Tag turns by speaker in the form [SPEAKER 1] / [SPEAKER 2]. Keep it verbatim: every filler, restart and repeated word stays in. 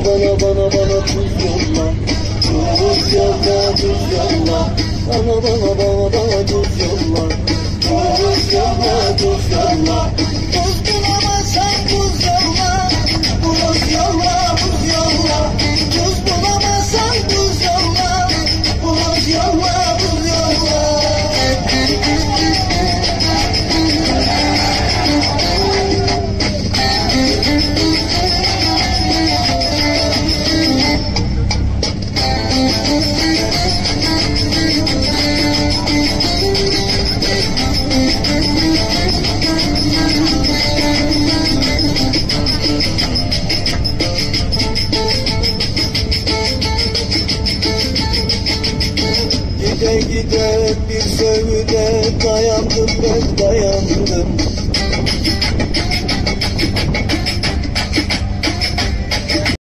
[SPEAKER 1] bana bana bana tuz yolla. Tuz yolla, tuz yolla. Bana bana bana bana tuz yolla. Tuz yolla, tuz yolla. Tuz bulamazsan tuz yolla. Buz yolla, buz yolla. Tuz bulamazsan tuz yolla. Buz yolla, buz yolla. Gide gide bir sevde dayandım ben dayandım.